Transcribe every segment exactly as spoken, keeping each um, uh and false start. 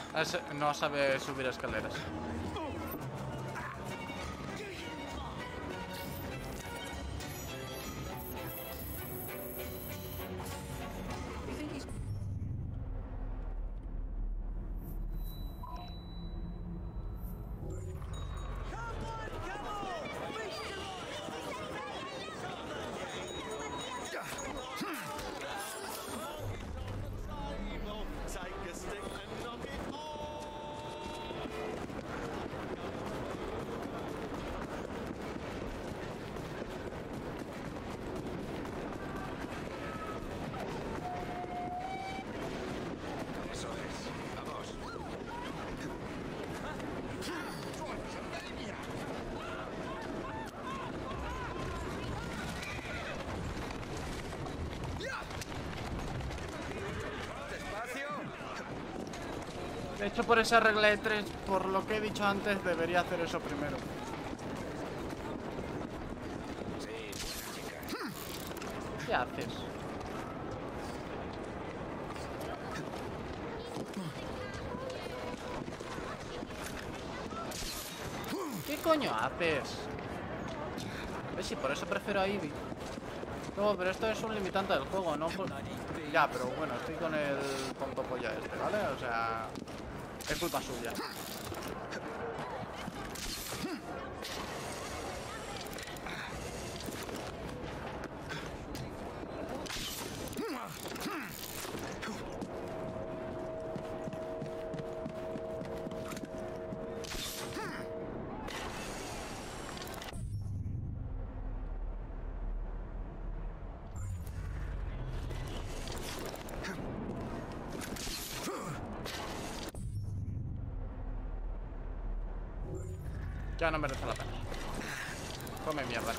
Es, no sabe subir escaleras. De hecho, por esa regla de tres, por lo que he dicho antes, debería hacer eso primero. ¿Qué haces? ¿Qué coño haces? ¿Ves? Si por eso prefiero a Ivy. No, pero esto es un limitante del juego, ¿no? Pues... Ya, pero bueno, estoy con el tonto polla este, ¿vale? O sea... Es culpa suya. Ya no merece la pena. Come mierda.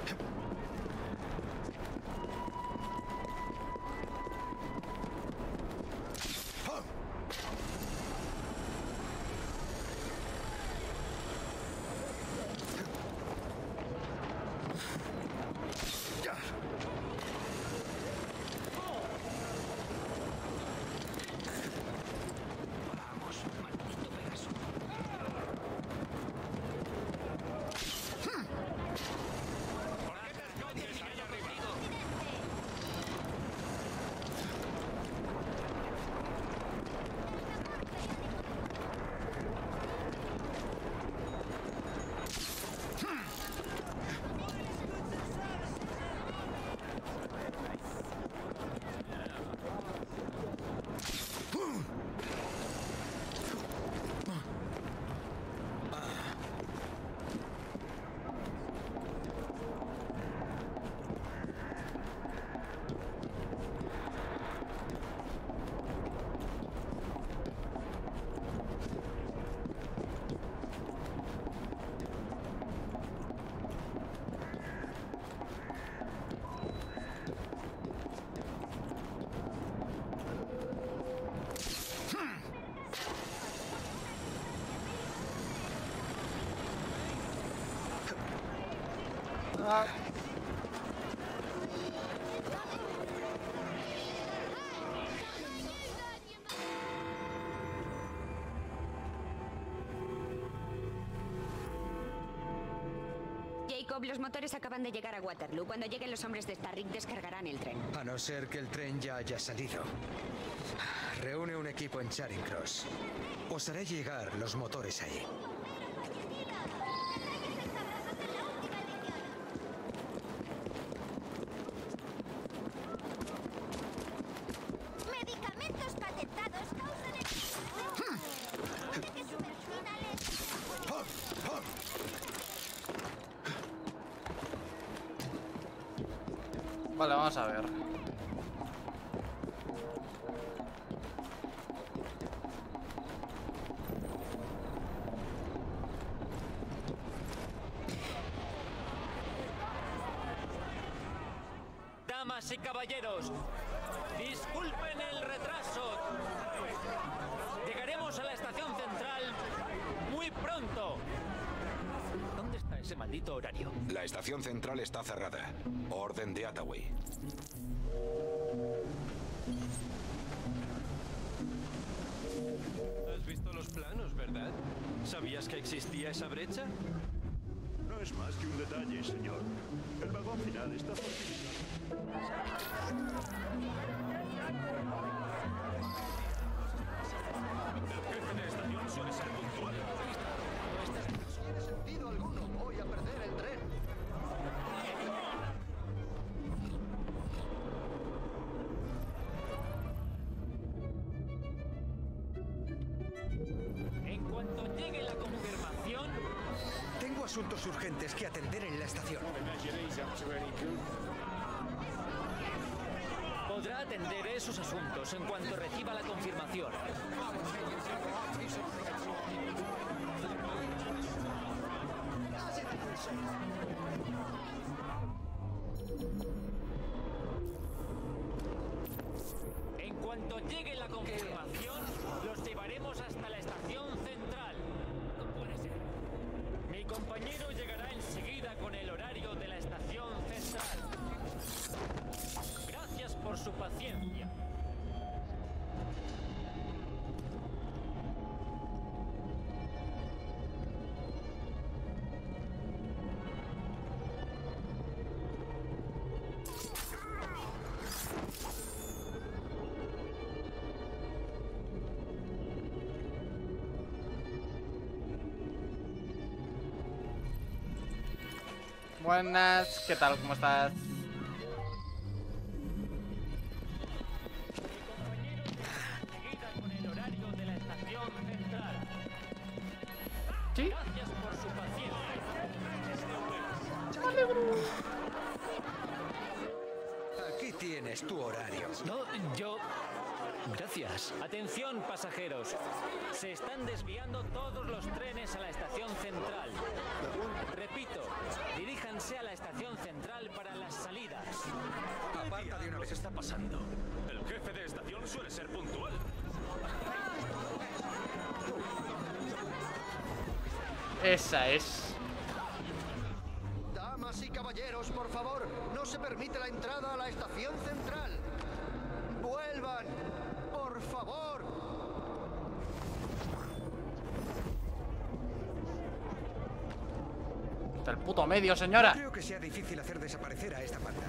Ah. Jacob, los motores acaban de llegar a Waterloo. Cuando lleguen los hombres de Starrick descargarán el tren. A no ser que el tren ya haya salido. Reúne un equipo en Charing Cross. Os haré llegar los motores allí. Medicamentos patentados causan el... que sumerginales. Vale, vamos a ver. Damas y caballeros, disculpen el retraso. Llegaremos a la estación central muy pronto. ¿Dónde está ese maldito horario? La estación central está cerrada. Orden de Attaway. ¿Has visto planos, ¿verdad? ¿Sabías que existía esa brecha? No es más que un detalle, señor. El vagón final está fortificado. El jefe de estación suele ser puntual. No tiene sentido alguno. Voy a perder el tren. En cuanto llegue la confirmación, Tengo asuntos urgentes que atender en la estación. podrá atender esos asuntos en cuanto reciba la confirmación. En cuanto llegue la confirmación, los llevaremos hasta la estación central. No puede ser. Mi compañero llegará enseguida con el horario de la estación central. Gracias por su paciencia. Buenas, ¿qué tal? ¿Cómo estás? Enseguida con el horario de la estación central. ¿Sí? Gracias por su paciencia. Aquí tienes tu horario. No, yo... Gracias. Atención, pasajeros. Se están desviando todos los trenes a la estación central. Repito, diríjanse a la estación central para las salidas. Aparta de una vez. está pasando? El jefe de estación suele ser puntual. Esa es. Damas y caballeros, por favor, no se permite la entrada a la estación central. ¡Vuelvan! ¡Por favor! Hasta el puto medio, señora. Creo que sea difícil hacer desaparecer a esta banda.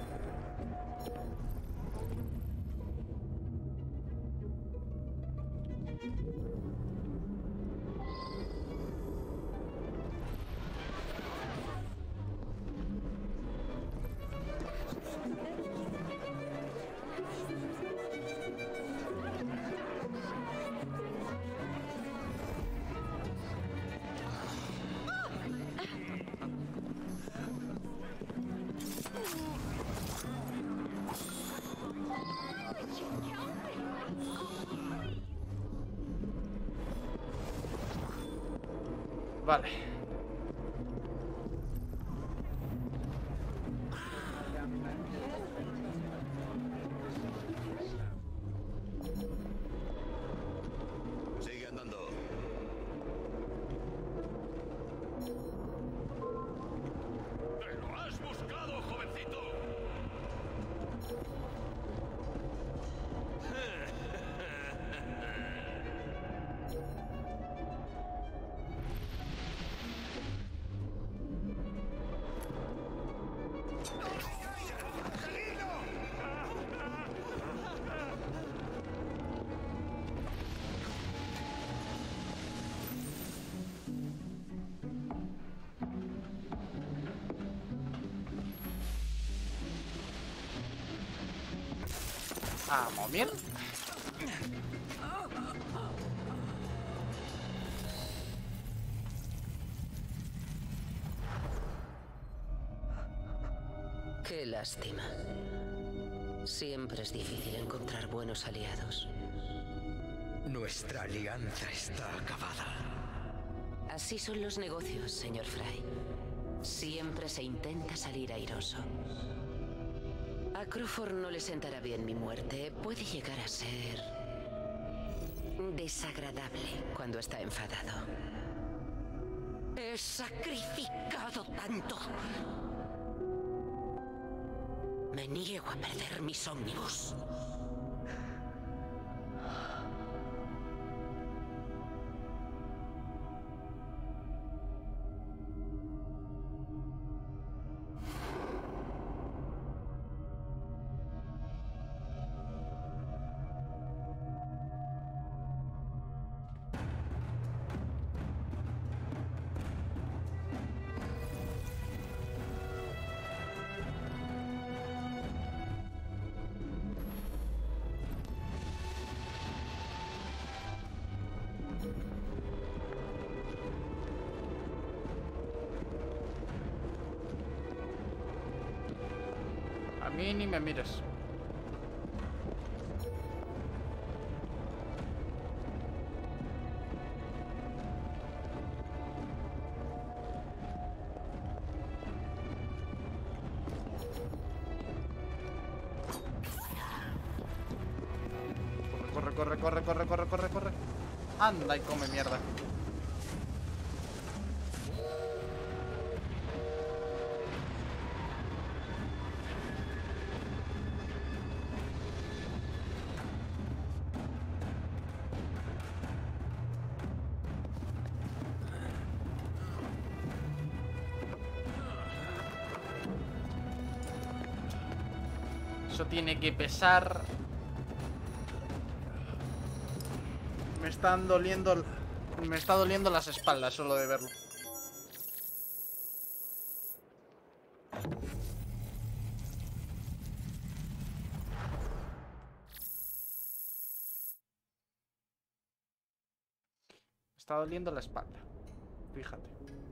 Vale. Sigue andando. ¡Te lo has buscado, jovencito! Vamos, mierda. Qué lástima. Siempre es difícil encontrar buenos aliados. Nuestra alianza está acabada. Así son los negocios, señor Fry. Siempre se intenta salir airoso. A Crawford no le sentará bien mi muerte. Puede llegar a ser desagradable cuando está enfadado. He sacrificado tanto. Me niego a perder mis ómnibus. mí ni me mires. Corre, corre, corre, corre, corre, corre, corre. Anda y come mierda. Eso tiene que pesar. Me están doliendo. Me está doliendo las espaldas solo de verlo. Me está doliendo la espalda. Fíjate.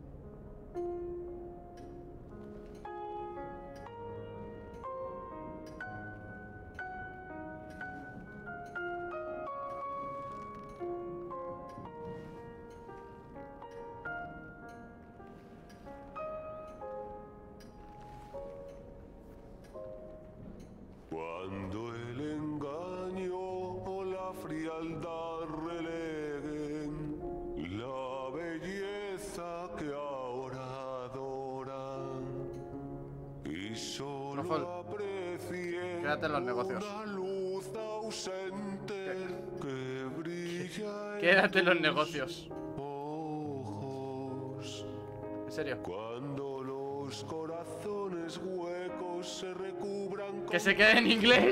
Cuando el engaño o la frialdad releguen la belleza que ahora adoran y solo Rafal, aprecien quédate en los negocios. una luz ausente que brilla en Quédate en los tus negocios. ojos. En serio. Cuando los corazones huecos se recubran Que se quede en inglés.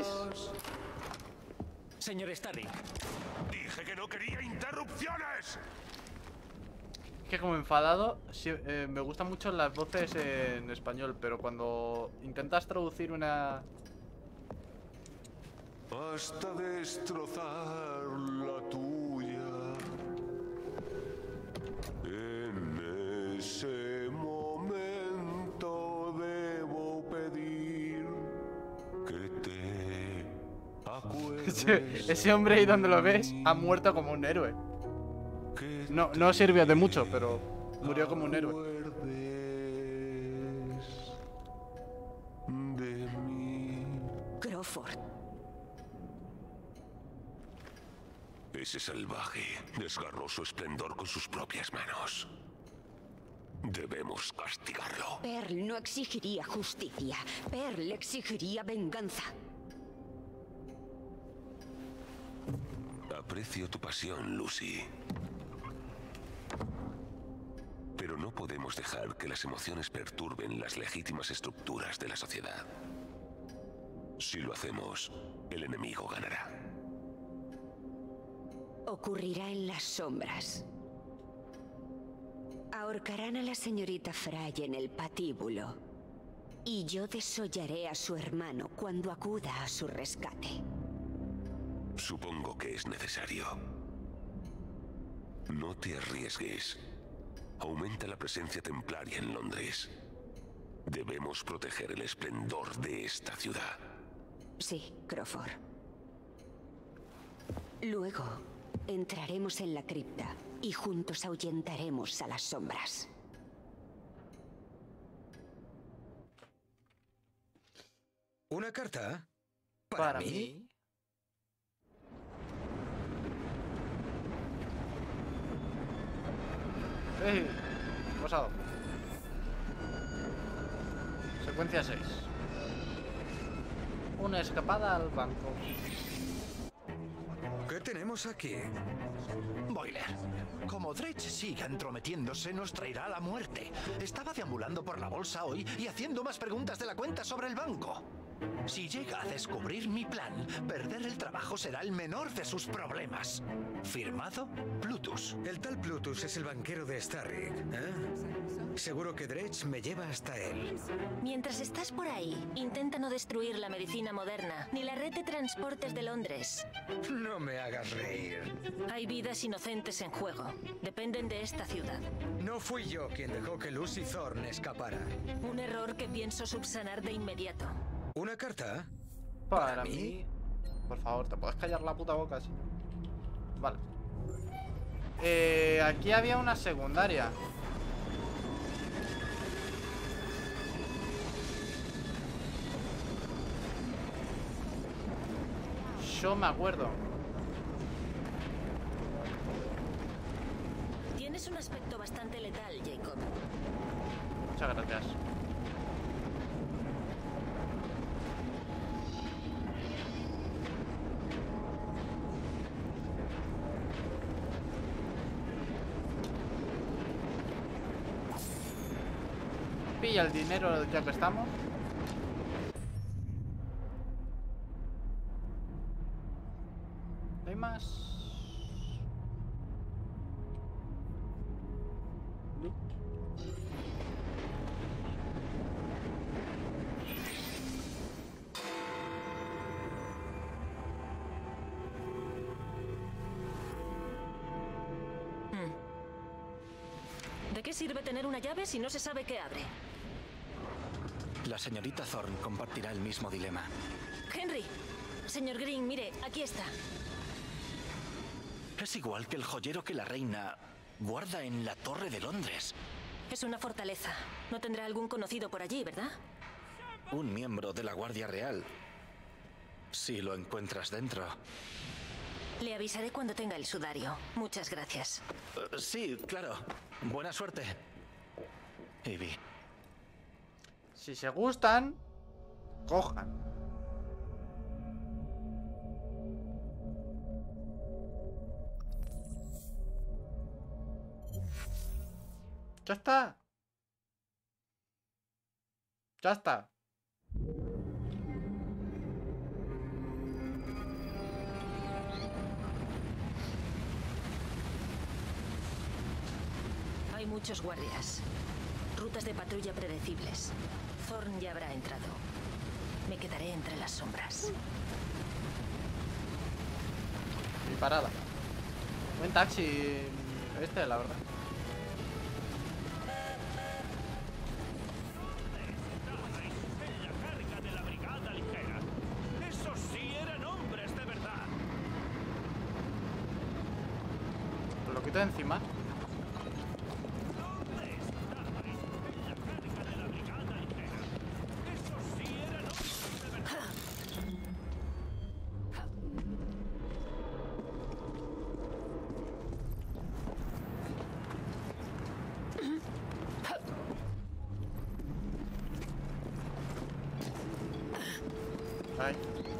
Señor Starrick. Dije que no quería interrupciones. Que como enfadado, sí, eh, me gustan mucho las voces en español, pero cuando intentas traducir una... Hasta destrozar la tuya. En ese momento debo pedir que te acuerdes. Ese, ese hombre ahí donde lo ves ha muerto como un héroe. No, no sirvió de mucho, pero murió como un héroe. De mí. Crawford. Ese salvaje desgarró su esplendor con sus propias manos. Debemos castigarlo. Pearl no exigiría justicia. Pearl exigiría venganza. Aprecio tu pasión, Lucy. Pero no podemos dejar que las emociones perturben las legítimas estructuras de la sociedad. Si lo hacemos, el enemigo ganará. Ocurrirá en las sombras. Ahorcarán a la señorita Fry en el patíbulo. Y yo desollaré a su hermano cuando acuda a su rescate. Supongo que es necesario. No te arriesgues. Aumenta la presencia templaria en Londres. Debemos proteger el esplendor de esta ciudad. Sí, Crawford. Luego, entraremos en la cripta y juntos ahuyentaremos a las sombras. ¿Una carta? ¿Para, ¿Para mí? mí? ¡Ey! ¿Qué ha pasado? Secuencia seis. Una escapada al banco. ¿Qué tenemos aquí? Boiler, como Dredge siga entrometiéndose, nos traerá la muerte. Estaba deambulando por la bolsa hoy y haciendo más preguntas de la cuenta sobre el banco. Si llega a descubrir mi plan, perder el trabajo será el menor de sus problemas. Firmado, Plutus. El tal Plutus es el banquero de Starrick, ¿eh? Seguro que Dredge me lleva hasta él. Mientras estás por ahí, intenta no destruir la medicina moderna, ni la red de transportes de Londres. No me hagas reír. Hay vidas inocentes en juego. Dependen de esta ciudad. No fui yo quien dejó que Lucy Thorne escapara. Un error que pienso subsanar de inmediato. ¿Una carta? Para, ¿Para mí? mí? Por favor, ¿te puedes callar la puta boca así? Vale. Eh, aquí había una secundaria. Yo me acuerdo. Tienes un aspecto bastante letal, Jacob. Muchas gracias. Pilla el dinero ya que estamos. ¿Hay más? No. ¿De qué sirve tener una llave si no se sabe qué abre? La señorita Thorne compartirá el mismo dilema. Henry, señor Green, mire, aquí está. Es igual que el joyero que la reina guarda en la Torre de Londres. Es una fortaleza. No tendrá algún conocido por allí, ¿verdad? Un miembro de la Guardia Real. Si lo encuentras dentro. Le avisaré cuando tenga el sudario. Muchas gracias. Uh, sí, claro. Buena suerte, Ivy. Si se gustan, cojan. Ya está. Ya está. Hay muchos guardias. Rutas de patrulla predecibles. Thorne ya habrá entrado. Me quedaré entre las sombras. Mi parada. Buen taxi este, la verdad. ¡Esos sí eran hombres de verdad! Lo quito de encima. Ay.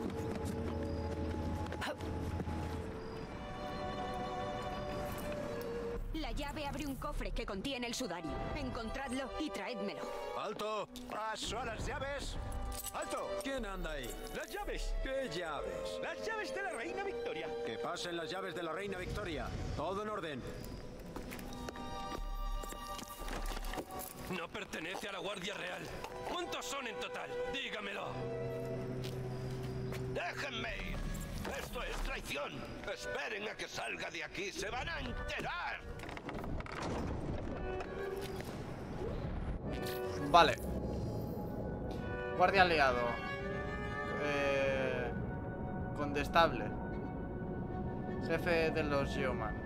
La llave abre un cofre que contiene el sudario. Encontradlo y traédmelo. ¡Alto! ¡Paso a las llaves! ¡Alto! ¿Quién anda ahí? ¡Las llaves! ¿Qué llaves? ¡Las llaves de la Reina Victoria! Que pasen las llaves de la Reina Victoria. Todo en orden. No pertenece a la Guardia Real. ¿Cuántos son en total? Dígamelo. ¡Déjenme ir! ¡Esto es traición! ¡Esperen a que salga de aquí! ¡Se van a enterar! Vale. Guardia aliado. Eh, condestable. Jefe de los Yeoman.